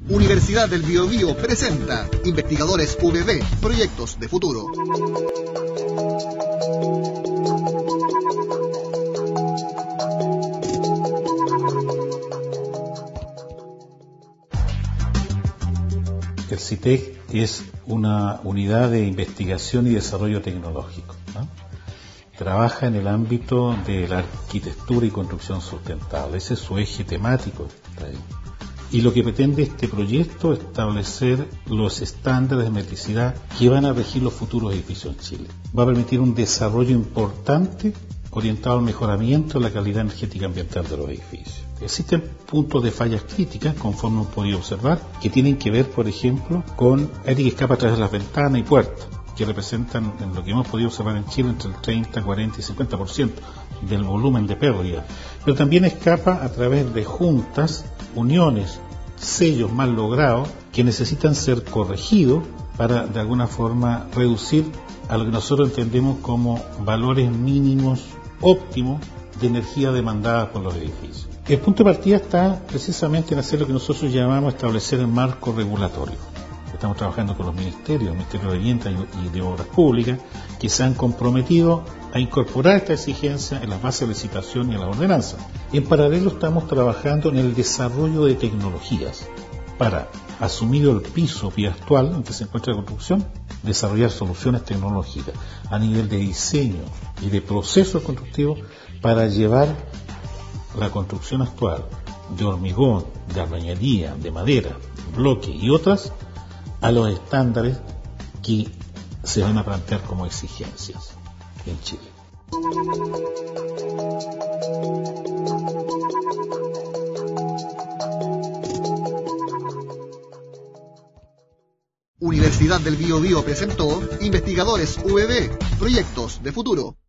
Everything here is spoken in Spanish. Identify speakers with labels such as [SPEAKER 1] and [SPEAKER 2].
[SPEAKER 1] Universidad del Biobío presenta Investigadores VB, Proyectos de Futuro.
[SPEAKER 2] El CITEC es una unidad de investigación y desarrollo tecnológico, ¿no? Trabaja en el ámbito de la arquitectura y construcción sustentable. Ese es su eje temático. Y lo que pretende este proyecto es establecer los estándares de metricidad que van a regir los futuros edificios en Chile. Va a permitir un desarrollo importante orientado al mejoramiento de la calidad energética ambiental de los edificios. Existen puntos de fallas críticas, conforme hemos podido observar, que tienen que ver, por ejemplo, con aire que escapa a través de las ventanas y puertas, que representan, en lo que hemos podido observar en Chile, entre el 30, 40 y 50% del volumen de pérdida. Pero también escapa a través de juntas, uniones, sellos mal logrados, que necesitan ser corregidos para, de alguna forma, reducir a lo que nosotros entendemos como valores mínimos óptimos de energía demandada por los edificios. El punto de partida está precisamente en hacer lo que nosotros llamamos establecer el marco regulatorio. Estamos trabajando con los ministerios, el Ministerio de Vivienda y de Obras Públicas, que se han comprometido a incorporar esta exigencia en las bases de licitación y en la ordenanza. En paralelo estamos trabajando en el desarrollo de tecnologías para, asumido el piso actual en que se encuentra la construcción, desarrollar soluciones tecnológicas a nivel de diseño y de procesos constructivos para llevar la construcción actual de hormigón, de albañilería, de madera, bloque y otras a los estándares que se van a plantear como exigencias en Chile.
[SPEAKER 1] Universidad del Biobío presentó Investigadores VB, Proyectos de Futuro.